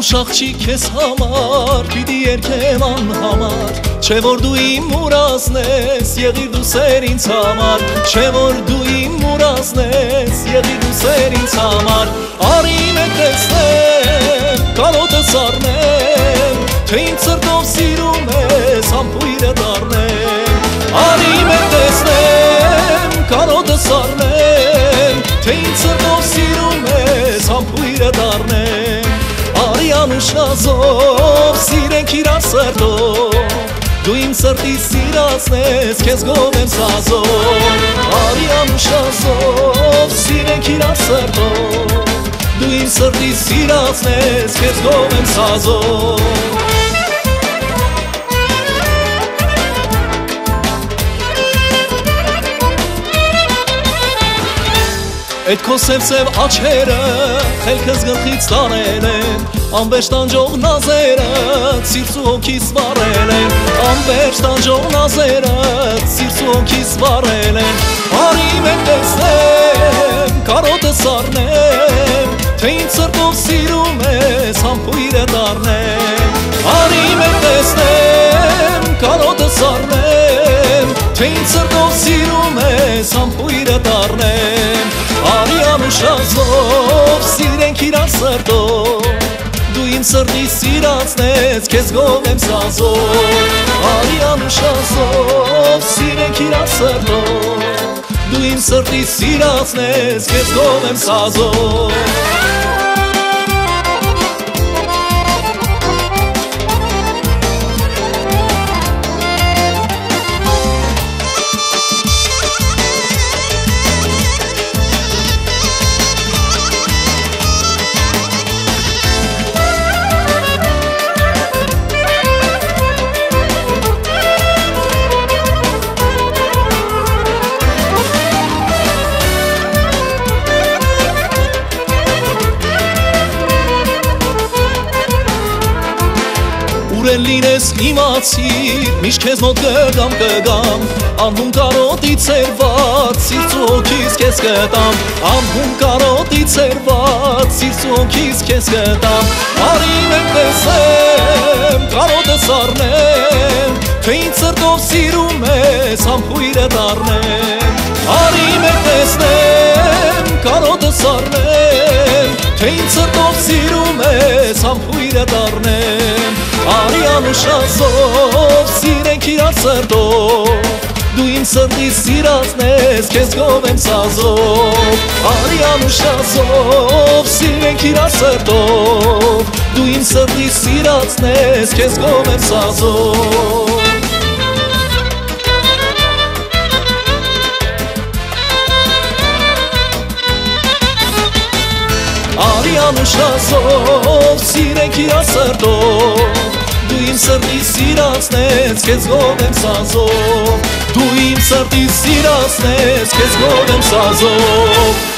uşaqçı kes hamar pidi erkem anhamar Çe vordu im muraznes yegir du serin samar Çe vordu im muraznes yegir du serin samar Arim etesnem kalote sarnem Tein tsırtov sirume sampuire darnem Arim etesnem kalote sarnem Tein tsırtov sirume sampuire darnem Ushazov siren kirar srto Du im srti sirasnes kes govem sazov Arian ushazov siren kirar srto Du im srti sirasnes kes govem sazov Այդ քո սև աչերը խելքս գլխից տանել են Անվերջ տանջող նազերը սիրտ ու հոգիս վառել են Անվերջ տանջող նազերը սիրտ ու հոգիս վառել են Արի մենք տեսնեմ, կարոտը սառնեմ Թե ինձ սրտով սիրում ես, համբույրը դառնեմ Արի մենք տեսնեմ, կարոտը սառնեմ Թե ինձ սրտով սիրում ես, համբույրը դառնեմ Arian ushazov sirenk irar srtov Du im srti sirasnes kes govem sazov Arian ushazov sirenk irar srtov Du im srti sirasnes kes govem sazov Ուրեն լինես իմացիր, միշտ քեզ մոտ կգամ Անհուն կարոտից երված, սիրտ ու հոգիս քեզ կտամ Անհուն կարոտից երված, սիրտ ու հոգիս քեզ կտամ Արի մենք տեսեմ, կարոտը սառնեմ Թե ինձ սրտով սիրում ես, համբույրը դառնեմ Արի մենք տեսնեմ, կարոտը սառնեմ Թե ինձ սրտով սիրում ես, համբույրը դառնեմ Arian ushazov sirenk irar srtov Du im srti sirasnes kes govem sazov Arian ushazov sirenk irar srtov Du im srti sirasnes kes govem sazov Arian ushazov sirenk irar srtov Du im srti sirasnes kes govem sazov Du im srti sirasnes kes govem sazov